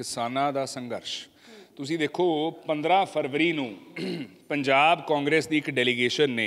ਕਿਸਾਨਾਂ ਦਾ ਸੰਘਰਸ਼ ਤੁਸੀਂ ਦੇਖੋ 15 ਫਰਵਰੀ ਨੂੰ ਪੰਜਾਬ ਕਾਂਗਰਸ ਦੀ ਇੱਕ ਡੈਲੀਗੇਸ਼ਨ ਨੇ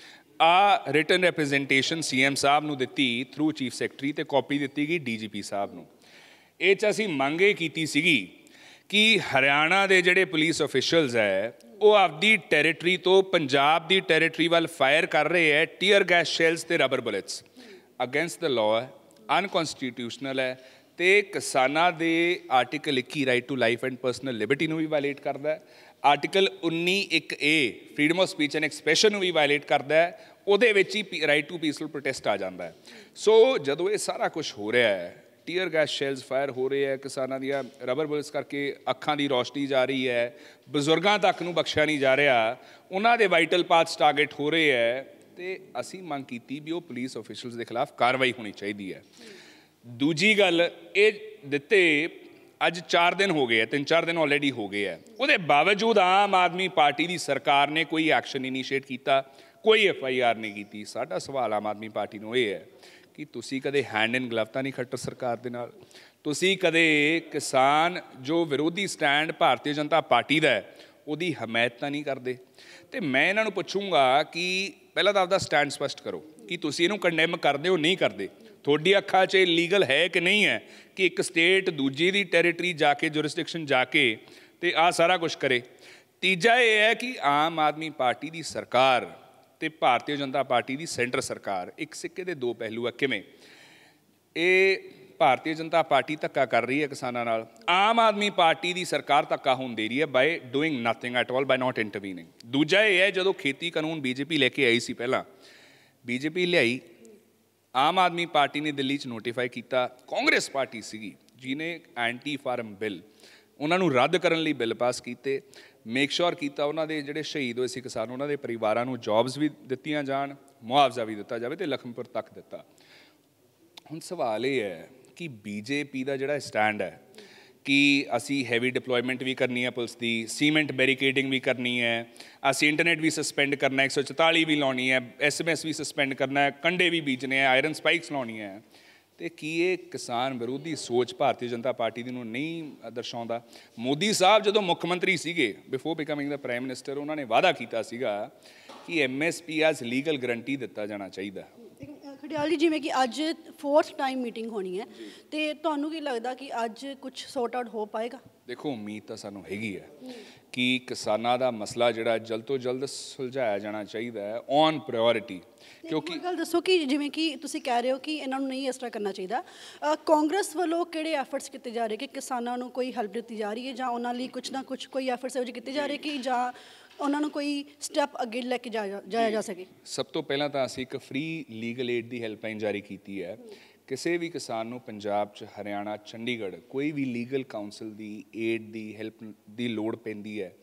ਰਿਟਨ ਰਿਪਰੈਜ਼ੈਂਟੇਸ਼ਨ ਸੀਐਮ ਸਾਹਿਬ ਨੂੰ ਦਿੱਤੀ ਥਰੂ ਚੀਫ ਸੈਕਟਰੀ ਤੇ ਕਾਪੀ ਦਿੱਤੀ ਗਈ ਡੀਜੀਪੀ ਸਾਹਿਬ ਨੂੰ। ਇਹ 'ਚ ਅਸੀਂ ਮੰਗ ਇਹ ਕੀਤੀ ਸੀਗੀ ਕਿ ਹਰਿਆਣਾ ਦੇ ਜਿਹੜੇ ਪੁਲਿਸ ਅਫੀਸ਼ੀਅਲਸ ਹੈ ਉਹ ਆਪਦੀ ਟੈਰੀਟਰੀ ਤੋਂ ਪੰਜਾਬ ਦੀ ਟੈਰੀਟਰੀ ਵੱਲ ਫਾਇਰ ਕਰ ਰਹੇ ਹੈ ਟੀਅਰ ਗੈਸ ਸ਼ੈਲਸ ਤੇ rubber bullets against the law ਹੈ, ਅਨਕਨਸਟੀਟਿਊਸ਼ਨਲ ਹੈ ਤੇ ਕਿਸਾਨਾਂ ਦੇ article 21 right to life and personal liberty ਨੂੰ ਵੀ ਵਾਇਲੇਟ ਕਰਦਾ ਹੈ। Article 19(1)(a freedom of speech and expression ਨੂੰ ਵੀ ਵਾਇਲੇਟ ਕਰਦਾ ਹੈ। ਉਹਦੇ ਵਿੱਚ ਹੀ ਰਾਈਟ ਟੂ ਪੀਸਫੁਲ ਪ੍ਰੋਟੈਸਟ ਆ ਜਾਂਦਾ ਹੈ। ਸੋ ਜਦੋਂ ਇਹ ਸਾਰਾ ਕੁਝ ਹੋ ਰਿਹਾ ਹੈ, ਟੀਅਰ ਗੈਸ ਸ਼ੈਲਸ ਫਾਇਰ ਹੋ ਰਹੇ ਹੈ, ਕਿਸਾਨਾਂ ਦੀਆਂ ਰਬਰ ਬੁਲੇਟਸ ਕਰਕੇ ਅੱਖਾਂ ਦੀ ਰੋਸ਼ਨੀ ਜਾ ਰਹੀ ਹੈ, ਬਜ਼ੁਰਗਾਂ ਤੱਕ ਨੂੰ ਬਖਸ਼ਿਆ ਨਹੀਂ ਜਾ ਰਿਹਾ, ਉਹਨਾਂ ਦੇ ਵਾਈਟਲ ਪਾਰਟਸ ਟਾਰਗੇਟ ਹੋ ਰਹੇ ਹੈ ਤੇ ਅਸੀਂ ਮੰਗ ਕੀਤੀ ਵੀ ਉਹ ਪੁਲਿਸ ਅਫੀਸ਼ੀਅਲਸ ਦੇ ਖਿਲਾਫ ਕਾਰਵਾਈ ਹੋਣੀ ਚਾਹੀਦੀ ਹੈ। ਦੂਜੀ ਗੱਲ ਇਹ ਦਿੱਤੇ ਅੱਜ 4 ਦਿਨ ਹੋ ਗਏ ਹੈ, 3-4 ਦਿਨ ਆਲਰੇਡੀ ਹੋ ਗਏ ਹੈ, ਉਹਦੇ ਬਾਵਜੂਦ ਆਮ ਆਦਮੀ ਪਾਰਟੀ ਦੀ ਸਰਕਾਰ ਨੇ ਕੋਈ ਐਕਸ਼ਨ ਇਨੀਸ਼ੀਏਟ ਕੀਤਾ, ਕੋਈ FIR ਨਹੀਂ ਕੀਤੀ। ਸਾਡਾ ਸਵਾਲ ਆਮ ਆਦਮੀ ਪਾਰਟੀ ਨੂੰ ਇਹ ਹੈ ਕਿ ਤੁਸੀਂ ਕਦੇ ਹੈਂਡ ਇਨ ਗਲਵ ਤਾਂ ਨਹੀਂ ਖੱਟਰ ਸਰਕਾਰ ਦੇ ਨਾਲ? ਤੁਸੀਂ ਕਦੇ ਕਿਸਾਨ ਜੋ ਵਿਰੋਧੀ ਸਟੈਂਡ ਭਾਰਤੀ ਜਨਤਾ ਪਾਰਟੀ ਦਾ ਹੈ ਉਹਦੀ ਹਮਾਇਤ ਤਾਂ ਨਹੀਂ ਕਰਦੇ? ਤੇ ਮੈਂ ਇਹਨਾਂ ਨੂੰ ਪੁੱਛੂੰਗਾ ਕਿ ਪਹਿਲਾਂ ਤਾਂ ਆਪਦਾ ਸਟੈਂਡ ਸਪਸ਼ਟ ਕਰੋ ਕਿ ਤੁਸੀਂ ਇਹਨੂੰ ਕੰਡੈਮ ਕਰਦੇ ਹੋ ਨਹੀਂ ਕਰਦੇ। ਤੁਹਾਡੀ ਅੱਖਾਂ 'ਚ ਲੀਗਲ ਹੈ ਕਿ ਨਹੀਂ ਹੈ ਕਿ ਇੱਕ ਸਟੇਟ ਦੂਜੀ ਦੀ ਟੈਰੀਟਰੀ ਜਾ ਕੇ ਜੁਰਿਸਡਿਕਸ਼ਨ ਜਾ ਕੇ ਤੇ ਆਹ ਸਾਰਾ ਕੁਛ ਕਰੇ? ਤੀਜਾ ਇਹ ਹੈ ਕਿ ਆਮ ਆਦਮੀ ਪਾਰਟੀ ਦੀ ਸਰਕਾਰ ਤੇ ਭਾਰਤੀ ਜਨਤਾ ਪਾਰਟੀ ਦੀ ਸੈਂਟਰ ਸਰਕਾਰ ਇੱਕ ਸਿੱਕੇ ਦੇ ਦੋ ਪਹਿਲੂ ਆ। ਕਿਵੇਂ? ਇਹ ਭਾਰਤੀ ਜਨਤਾ ਪਾਰਟੀ ਧੱਕਾ ਕਰ ਰਹੀ ਹੈ ਕਿਸਾਨਾਂ ਨਾਲ, ਆਮ ਆਦਮੀ ਪਾਰਟੀ ਦੀ ਸਰਕਾਰ ਧੱਕਾ ਹੋਣ ਦੇ ਰਹੀ ਹੈ by doing nothing at all, by not intervening. ਦੂਜਾ ਇਹ ਹੈ ਜਦੋਂ ਖੇਤੀ ਕਾਨੂੰਨ BJP ਲੈ ਕੇ ਆਈ ਸੀ, ਪਹਿਲਾਂ BJP ਲਿਆਈ, ਆਮ ਆਦਮੀ ਪਾਰਟੀ ਨੇ ਦਿੱਲੀ 'ਚ ਨੋਟੀਫਾਈ ਕੀਤਾ, ਕਾਂਗਰਸ ਪਾਰਟੀ ਸੀਗੀ ਜਿਹਨੇ ਐਂਟੀ ਫਾਰਮ ਬਿੱਲ ਉਹਨਾਂ ਨੂੰ ਰੱਦ ਕਰਨ ਲਈ ਬਿੱਲ ਪਾਸ ਕੀਤੇ, ਮੇਕ ਸ਼ੋਰ ਕੀਤਾ ਉਹਨਾਂ ਦੇ ਜਿਹੜੇ ਸ਼ਹੀਦ ਹੋਏ ਸੀ ਕਿਸਾਨ ਉਹਨਾਂ ਦੇ ਪਰਿਵਾਰਾਂ ਨੂੰ ਜੌਬਸ ਵੀ ਦਿੱਤੀਆਂ ਜਾਣ, ਮੁਆਵਜ਼ਾ ਵੀ ਦਿੱਤਾ ਜਾਵੇ ਤੇ ਲਖਨਪੁਰ ਤੱਕ ਦਿੱਤਾ। ਹੁਣ ਸਵਾਲ ਇਹ ਹੈ ਕਿ BJP ਦਾ ਜਿਹੜਾ ਸਟੈਂਡ ਹੈ ਕਿ ਅਸੀਂ ਹੈਵੀ ਡਿਪਲੋਇਮੈਂਟ ਵੀ ਕਰਨੀ ਹੈ ਪੁਲਿਸ ਦੀ, ਸੀਮੈਂਟ ਬੈਰੀਕੇਡਿੰਗ ਵੀ ਕਰਨੀ ਹੈ, ਅਸੀਂ ਇੰਟਰਨੈਟ ਵੀ ਸਸਪੈਂਡ ਕਰਨਾ, 144 ਵੀ ਲਾਉਣੀ ਹੈ, SMS ਵੀ ਸਸਪੈਂਡ ਕਰਨਾ ਹੈ, ਕੰਡੇ ਵੀ ਬੀਜਣੇ ਹੈ, ਆਇਰਨ ਸਪਾਈਕਸ ਲਾਉਣੀਆਂ ਹੈ, ਤੇ ਕੀ ਇਹ ਕਿਸਾਨ ਵਿਰੋਧੀ ਸੋਚ ਭਾਰਤੀ ਜਨਤਾ ਪਾਰਟੀ ਦੀ ਨੂੰ ਨਹੀਂ ਦਰਸਾਉਂਦਾ? ਮੋਦੀ ਸਾਹਿਬ ਜਦੋਂ ਮੁੱਖ ਮੰਤਰੀ ਸੀਗੇ before becoming the prime minister, ਉਹਨਾਂ ਨੇ ਵਾਅਦਾ ਕੀਤਾ ਸੀਗਾ ਕਿ MSP ਐਜ਼ ਲੀਗਲ ਗਰੰਟੀ ਦਿੱਤਾ ਜਾਣਾ ਚਾਹੀਦਾ। ਖਡਿਆਲ ਜੀ, ਜਿਵੇਂ ਕਿ ਅੱਜ 4th ਟਾਈਮ ਮੀਟਿੰਗ ਹੋਣੀ ਹੈ ਤੇ ਤੁਹਾਨੂੰ ਕੀ ਲੱਗਦਾ ਕਿ ਅੱਜ ਕੁਝ ਸੌਰਟ ਆਊਟ ਹੋ ਪਾਏਗਾ? ਦੇਖੋ ਉਮੀਦ ਤਾਂ ਸਾਨੂੰ ਹੈਗੀ ਹੈ ਕਿ ਕਿਸਾਨਾਂ ਦਾ ਮਸਲਾ ਜਿਹੜਾ ਜਲਦ ਤੋਂ ਜਲਦ ਸੁਲਝਾਇਆ ਜਾਣਾ ਚਾਹੀਦਾ ਹੈ ਔਨ ਪ੍ਰਾਇਓਰਿਟੀ। ਕਿਉਂਕਿ ਗੱਲ ਦੱਸੋ ਕਿ ਜਿਵੇਂ ਕਿ ਤੁਸੀਂ ਕਹਿ ਰਹੇ ਹੋ ਕਿ ਇਹਨਾਂ ਨੂੰ ਨਹੀਂ ਇਸ ਤਰ੍ਹਾਂ ਕਰਨਾ ਚਾਹੀਦਾ, ਕਾਂਗਰਸ ਵੱਲੋਂ ਕਿਹੜੇ ਐਫਰਟਸ ਕੀਤੇ ਜਾ ਰਹੇ ਕਿ ਕਿਸਾਨਾਂ ਨੂੰ ਕੋਈ ਹੈਲਪ ਦਿੱਤੀ ਜਾ ਰਹੀ ਹੈ ਜਾਂ ਉਹਨਾਂ ਲਈ ਕੁਛ ਨਾ ਕੁਛ ਕੋਈ ਐਫਰਟਸ ਇਹੋ ਜਿਹੇ ਕੀਤੇ ਜਾ ਰਹੇ ਕਿ ਜਾਂ ਉਹਨਾਂ ਨੂੰ ਕੋਈ ਸਟੈਪ ਅੱਗੇ ਲੈ ਕੇ ਜਾਇਆ ਜਾ ਸਕੇ? ਸਭ ਤੋਂ ਪਹਿਲਾਂ ਤਾਂ ਅਸੀਂ ਇੱਕ ਫ੍ਰੀ ਲੀਗਲ ਏਡ ਦੀ ਹੈਲਪਲਾਈਨ ਜਾਰੀ ਕੀਤੀ ਹੈ। ਕਿਸੇ ਵੀ ਕਿਸਾਨ ਨੂੰ ਪੰਜਾਬ 'ਚ, ਹਰਿਆਣਾ, ਚੰਡੀਗੜ੍ਹ ਕੋਈ ਵੀ ਲੀਗਲ ਕਾਊਂਸਲ ਦੀ ਏਡ ਦੀ ਹੈਲਪ ਦੀ ਲੋੜ ਪੈਂਦੀ ਹੈ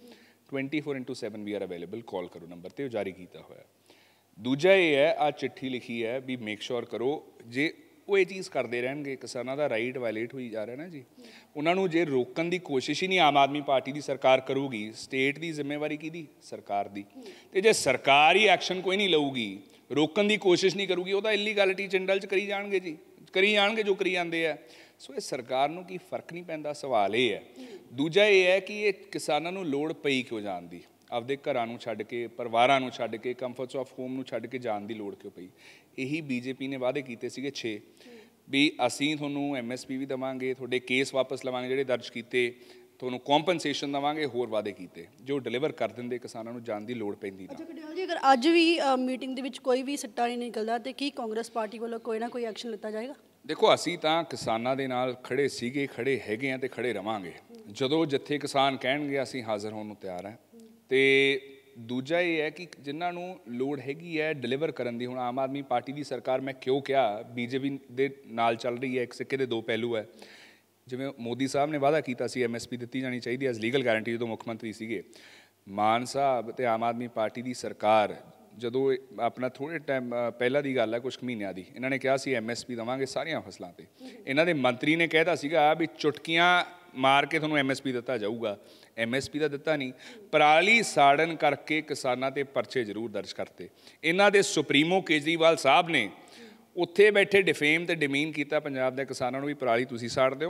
24/7 ਵੀ ਆਰ ਅਵੇਲੇਬਲ, ਕਾਲ ਕਰੋ ਨੰਬਰ 'ਤੇ, ਉਹ ਜਾਰੀ ਕੀਤਾ ਹੋਇਆ। ਦੂਜਾ ਇਹ ਹੈ, ਆਹ ਚਿੱਠੀ ਲਿਖੀ ਹੈ ਵੀ ਮੇਕ ਸ਼ੋਰ ਕਰੋ ਜੇ ਉਹ ਇਹ ਚੀਜ਼ ਕਰਦੇ ਰਹਿਣਗੇ, ਕਿਸਾਨਾਂ ਦਾ ਰਾਈਟ ਵਾਇਲੇਟ ਹੋਈ ਜਾ ਰਿਹਾ ਨਾ ਜੀ, ਉਹਨਾਂ ਨੂੰ ਜੇ ਰੋਕਣ ਦੀ ਕੋਸ਼ਿਸ਼ ਹੀ ਨਹੀਂ ਆਮ ਆਦਮੀ ਪਾਰਟੀ ਦੀ ਸਰਕਾਰ ਕਰੂਗੀ, ਸਟੇਟ ਦੀ ਜ਼ਿੰਮੇਵਾਰੀ ਕਿਹਦੀ? ਸਰਕਾਰ ਦੀ। ਤੇ ਜੇ ਸਰਕਾਰ ਹੀ ਐਕਸ਼ਨ ਕੋਈ ਨਹੀਂ ਲਊਗੀ, ਰੋਕਣ ਦੀ ਕੋਸ਼ਿਸ਼ ਨਹੀਂ ਕਰੂਗੀ, ਉਹਦਾ ਇਲੀਗੈਲਿਟੀ 'ਚ ਇੰਡਲਜ ਕਰੀ ਜਾਣਗੇ ਜੀ, ਕਰੀ ਜਾਣਗੇ ਜੋ ਕਰੀ ਜਾਂਦੇ ਆ। ਸੋ ਇਹ ਸਰਕਾਰ ਨੂੰ ਕੀ ਫਰਕ ਨਹੀਂ ਪੈਂਦਾ? ਸਵਾਲ ਇਹ ਹੈ। ਦੂਜਾ ਇਹ ਹੈ ਕਿ ਇਹ ਕਿਸਾਨਾਂ ਨੂੰ ਲੋੜ ਪਈ ਕਿਉਂ ਜਾਣ ਦੀ? ਆਪਦੇ ਘਰਾਂ ਨੂੰ ਛੱਡ ਕੇ, ਪਰਿਵਾਰਾਂ ਨੂੰ ਛੱਡ ਕੇ, ਕੰਫਰਟਸ ਆਫ ਹੋਮ ਨੂੰ ਛੱਡ ਕੇ ਜਾਣ ਦੀ ਲੋੜ ਕਿਉਂ ਪਈ? ਇਹੀ BJP ਨੇ ਵਾਅਦੇ ਕੀਤੇ ਸੀਗੇ 6 ਵੀ ਅਸੀਂ ਤੁਹਾਨੂੰ MSP ਵੀ ਦੇਵਾਂਗੇ, ਤੁਹਾਡੇ ਕੇਸ ਵਾਪਸ ਲਵਾਂਗੇ ਜਿਹੜੇ ਦਰਜ ਕੀਤੇ, ਤੁਹਾਨੂੰ ਕੰਪਨਸੇਸ਼ਨ ਦੇਵਾਂਗੇ, ਹੋਰ ਵਾਅਦੇ ਕੀਤੇ ਜੋ ਡਿਲੀਵਰ ਕਰ ਦਿੰਦੇ, ਕਿਸਾਨਾਂ ਨੂੰ ਜਾਣ ਦੀ ਲੋੜ ਪੈਂਦੀ ਨਾ। ਜੀ, ਅਗਰ ਅੱਜ ਵੀ ਮੀਟਿੰਗ ਦੇ ਵਿੱਚ ਕੋਈ ਵੀ ਸਿੱਟਾ ਨਹੀਂ ਨਿਕਲਦਾ ਤੇ ਕੀ ਕਾਂਗਰਸ ਪਾਰਟੀ ਵੱਲੋਂ ਕੋਈ ਨਾ ਕੋਈ ਐਕਸ਼ਨ ਲਿੱਤਾ ਜਾਏਗਾ? ਦੇਖੋ, ਅਸੀਂ ਤਾਂ ਕਿਸਾਨਾਂ ਦੇ ਨਾਲ ਖੜੇ ਸੀਗੇ, ਖੜੇ ਹੈਗੇ ਹਾਂ ਤੇ ਖੜੇ ਰਵਾਂਗੇ। ਜਦੋਂ ਜਿੱਥੇ ਕਿਸਾਨ ਕਹਿਣਗੇ ਅਸੀਂ ਹਾਜ਼ਰ ਹੋਣ ਨੂੰ ਤਿਆਰ ਹਾਂ। ਤੇ ਦੂਜਾ ਇਹ ਹੈ ਕਿ ਜਿਨ੍ਹਾਂ ਨੂੰ ਲੋੜ ਹੈਗੀ ਹੈ ਡਿਲੀਵਰ ਕਰਨ ਦੀ, ਹੁਣ ਆਮ ਆਦਮੀ ਪਾਰਟੀ ਦੀ ਸਰਕਾਰ, ਮੈਂ ਕਿਉਂ ਕਿਹਾ BJP ਦੇ ਨਾਲ ਚੱਲ ਰਹੀ ਹੈ, ਇੱਕ ਸਿੱਕੇ ਦੇ ਦੋ ਪਹਿਲੂ ਹੈ। ਜਿਵੇਂ ਮੋਦੀ ਸਾਹਿਬ ਨੇ ਵਾਅਦਾ ਕੀਤਾ ਸੀ MSP ਦਿੱਤੀ ਜਾਣੀ ਚਾਹੀਦੀ ਐਜ਼ ਲੀਗਲ ਗਾਰੰਟੀ ਜਦੋਂ ਮੁੱਖ ਮੰਤਰੀ ਸੀਗੇ, ਮਾਨ ਸਾਹਿਬ ਤੇ ਆਮ ਆਦਮੀ ਪਾਰਟੀ ਦੀ ਸਰਕਾਰ ਜਦੋਂ ਆਪਣਾ ਥੋੜ੍ਹੇ ਟਾਈਮ ਪਹਿਲਾਂ ਦੀ ਗੱਲ ਹੈ, ਕੁਛ ਮਹੀਨਿਆਂ ਦੀ, ਇਹਨਾਂ ਨੇ ਕਿਹਾ ਸੀ MSP ਦੇਵਾਂਗੇ ਸਾਰੀਆਂ ਫਸਲਾਂ 'ਤੇ। ਇਹਨਾਂ ਦੇ ਮੰਤਰੀ ਨੇ ਕਹਿਤਾ ਸੀਗਾ ਵੀ ਚੁਟਕੀਆਂ ਮਾਰ ਕੇ ਤੁਹਾਨੂੰ MSP ਦਿੱਤਾ ਜਾਊਗਾ, MSP ਦਾ ਦਿੱਤਾ ਨਹੀਂ। ਪਰਾਲੀ ਸਾੜਨ ਕਰਕੇ ਕਿਸਾਨਾਂ 'ਤੇ ਪਰਚੇ ਜ਼ਰੂਰ ਦਰਜ ਕਰਤੇ। ਇਹਨਾਂ ਦੇ ਸੁਪਰੀਮੋ ਕੇਜਰੀਵਾਲ ਸਾਹਿਬ ਨੇ ਉੱਥੇ ਬੈਠੇ ਡਿਫੇਮ ਤੇ ਡਿਮੀਨ ਕੀਤਾ ਪੰਜਾਬ ਦੇ ਕਿਸਾਨਾਂ ਨੂੰ ਵੀ ਪਰਾਲੀ ਤੁਸੀਂ ਸਾੜ ਦਿਓ,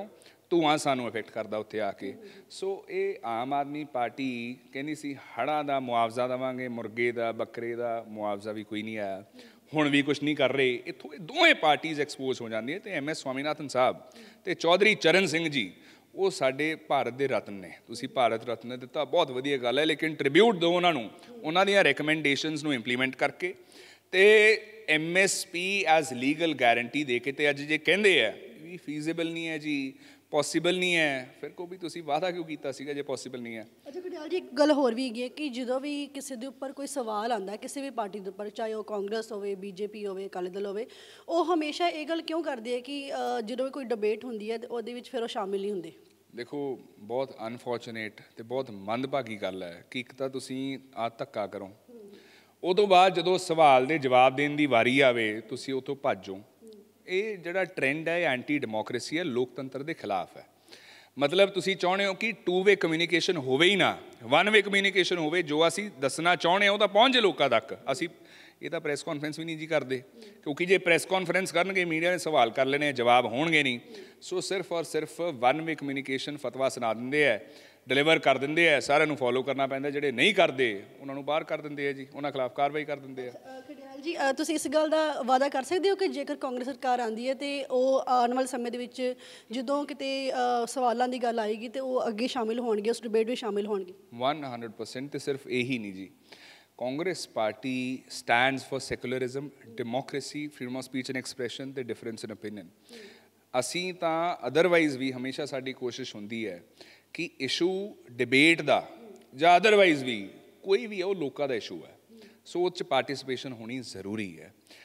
ਧੂੰਆਂ ਸਾਨੂੰ ਇਫੈਕਟ ਕਰਦਾ ਉੱਥੇ ਆ ਕੇ। ਸੋ ਇਹ ਆਮ ਆਦਮੀ ਪਾਰਟੀ ਕਹਿੰਦੀ ਸੀ ਹੜ੍ਹਾਂ ਦਾ ਮੁਆਵਜ਼ਾ ਦੇਵਾਂਗੇ, ਮੁਰਗੇ ਦਾ ਬੱਕਰੇ ਦਾ ਮੁਆਵਜ਼ਾ ਵੀ ਕੋਈ ਨਹੀਂ ਆਇਆ, ਹੁਣ ਵੀ ਕੁਛ ਨਹੀਂ ਕਰ ਰਹੇ। ਇੱਥੋਂ ਇਹ ਦੋਵੇਂ ਪਾਰਟੀਜ਼ ਐਕਸਪੋਜ਼ ਹੋ ਜਾਂਦੀਆਂ। ਅਤੇ MS ਸਵਾਮੀਨਾਥਨ ਸਾਹਿਬ ਅਤੇ ਚੌਧਰੀ ਚਰਨ ਸਿੰਘ ਜੀ, ਉਹ ਸਾਡੇ ਭਾਰਤ ਦੇ ਰਤਨ ਨੇ। ਤੁਸੀਂ ਭਾਰਤ ਰਤਨ ਦਿੱਤਾ, ਬਹੁਤ ਵਧੀਆ ਗੱਲ ਹੈ, ਲੇਕਿਨ ਟ੍ਰਿਬਿਊਟ ਦਿਓ ਉਹਨਾਂ ਨੂੰ, ਉਹਨਾਂ ਦੀਆਂ ਰეკਮੈਂਡੇਸ਼ਨਸ ਨੂੰ ਇੰਪਲੀਮੈਂਟ ਕਰਕੇ। ਅਤੇ MSP ਐਜ਼ ਲੀਗਲ ਗਾਰੰਟੀ ਦੇ ਕੇ, ਅਤੇ ਅੱਜ ਜੇ ਕਹਿੰਦੇ ਆ ਵੀ ਫੀਜ਼ੇਬਲ ਨਹੀਂ ਹੈ ਜੀ, ਪੋਸੀਬਲ ਨਹੀਂ ਹੈ, ਫਿਰ ਕੋ ਵੀ ਤੁਸੀਂ ਵਾਅਦਾ ਕਿਉਂ ਕੀਤਾ ਸੀਗਾ ਜੇ ਪੋਸੀਬਲ ਨਹੀਂ ਹੈ। ਅੱਛਾ ਕਟਿਆਲ ਜੀ, ਇੱਕ ਗੱਲ ਹੋਰ ਵੀ ਹੈਗੀ ਹੈ ਕਿ ਜਦੋਂ ਵੀ ਕਿਸੇ ਦੇ ਉੱਪਰ ਕੋਈ ਸਵਾਲ ਆਉਂਦਾ ਕਿਸੇ ਵੀ ਪਾਰਟੀ ਦੇ ਉੱਪਰ, ਚਾਹੇ ਉਹ ਕਾਂਗਰਸ ਹੋਵੇ, BJP ਹੋਵੇ, ਅਕਾਲੀ ਦਲ ਹੋਵੇ, ਉਹ ਹਮੇਸ਼ਾ ਇਹ ਗੱਲ ਕਿਉਂ ਕਰਦੇ ਹੈ ਕਿ ਜਦੋਂ ਵੀ ਕੋਈ ਡਿਬੇਟ ਹੁੰਦੀ ਹੈ ਤਾਂ ਉਹਦੇ ਵਿੱਚ ਫਿਰ ਉਹ ਸ਼ਾਮਿਲ ਨਹੀਂ ਹੁੰਦੇ। ਦੇਖੋ, ਬਹੁਤ ਅਨਫੋਰਚੂਨੇਟ ਅਤੇ ਬਹੁਤ ਮੰਦਭਾਗੀ ਗੱਲ ਹੈ ਕਿ ਇੱਕ ਤਾਂ ਤੁਸੀਂ ਆਹ ਧੱਕਾ ਕਰੋ, ਉਹ ਤੋਂ ਬਾਅਦ ਜਦੋਂ ਸਵਾਲ ਦੇ ਜਵਾਬ ਦੇਣ ਦੀ ਵਾਰੀ ਆਵੇ ਤੁਸੀਂ ਉਹ ਤੋਂ ਭੱਜੋ। ਇਹ ਜਿਹੜਾ ਟ੍ਰੈਂਡ ਹੈ, ਇਹ ਐਂਟੀ ਡੈਮੋਕ੍ਰੇਸੀ ਹੈ, ਲੋਕਤੰਤਰ ਦੇ ਖਿਲਾਫ ਹੈ। ਮਤਲਬ ਤੁਸੀਂ ਚਾਹੁੰਦੇ ਹੋ ਕਿ 2 ਵੇ ਕਮਿਊਨੀਕੇਸ਼ਨ ਹੋਵੇ ਹੀ ਨਾ, 1 ਵੇ ਕਮਿਊਨੀਕੇਸ਼ਨ ਹੋਵੇ। ਜੋ ਅਸੀਂ ਦੱਸਣਾ ਚਾਹੁੰਦੇ ਹਾਂ ਉਹ ਤਾਂ ਪਹੁੰਚ ਜੇ ਲੋਕਾਂ ਤੱਕ। ਅਸੀਂ ਇਹ ਤਾਂ ਪ੍ਰੈਸ ਕਾਨਫਰੰਸ ਵੀ ਨਹੀਂ ਜੀ ਕਰਦੇ, ਕਿਉਂਕਿ ਜੇ ਪ੍ਰੈਸ ਕਾਨਫਰੰਸ ਕਰਨਗੇ ਮੀਡੀਆ ਨੇ ਸਵਾਲ ਕਰ ਲੈਣੇ, ਜਵਾਬ ਹੋਣਗੇ ਨਹੀਂ। ਸੋ ਸਿਰਫ ਔਰ ਸਿਰਫ 1 ਵੇ ਕਮਿਊਨੀਕੇਸ਼ਨ ਫਤਵਾ ਸੁਣਾ ਦਿੰਦੇ ਹੈ, ਡਿਲੀਵਰ ਕਰ ਦਿੰਦੇ ਹੈ, ਸਾਰਿਆਂ ਨੂੰ ਫੋਲੋ ਕਰਨਾ ਪੈਂਦਾ। ਜਿਹੜੇ ਨਹੀਂ ਕਰਦੇ ਉਹਨਾਂ ਨੂੰ ਬਾਹਰ ਕਰ ਦਿੰਦੇ ਆ ਜੀ, ਉਹਨਾਂ ਖਿਲਾਫ ਕਾਰਵਾਈ ਕਰ ਦਿੰਦੇ ਆ। ਖੜਿਆਲ ਜੀ, ਤੁਸੀਂ ਇਸ ਗੱਲ ਦਾ ਵਾਅਦਾ ਕਰ ਸਕਦੇ ਹੋ ਕਿ ਜੇਕਰ ਕਾਂਗਰਸ ਸਰਕਾਰ ਆਉਂਦੀ ਹੈ ਅਤੇ ਉਹ ਆਉਣ ਵਾਲੇ ਸਮੇਂ ਦੇ ਵਿੱਚ ਜਦੋਂ ਕਿਤੇ ਸਵਾਲਾਂ ਦੀ ਗੱਲ ਆਏਗੀ ਤਾਂ ਉਹ ਅੱਗੇ ਸ਼ਾਮਿਲ ਹੋਣਗੇ, ਉਸ ਡਿਬੇਟ ਵਿੱਚ ਸ਼ਾਮਿਲ ਹੋਣਗੇ? 100%। ਅਤੇ ਸਿਰਫ ਇਹੀ ਨਹੀਂ ਜੀ, Congress party stands for secularism, democracy, freedom of speech and expression ਅਤੇ ਡਿਫਰੈਂਸ ਇਨ ਓਪੀਨੀਅਨ। ਅਸੀਂ ਤਾਂ ਅਦਰਵਾਈਜ਼ ਵੀ ਹਮੇਸ਼ਾ ਸਾਡੀ ਕੋਸ਼ਿਸ਼ ਹੁੰਦੀ ਹੈ ਕਿ ਇਸ਼ੂ ਡਿਬੇਟ ਦਾ ਜਾਂ ਅਦਰਵਾਈਜ਼ ਵੀ ਕੋਈ ਵੀ ਹੈ ਉਹ ਲੋਕਾਂ ਦਾ ਇਸ਼ੂ ਹੈ, ਸੋ ਉਹ 'ਚ ਪਾਰਟੀਸਪੇਸ਼ਨ ਹੋਣੀ ਜ਼ਰੂਰੀ ਹੈ।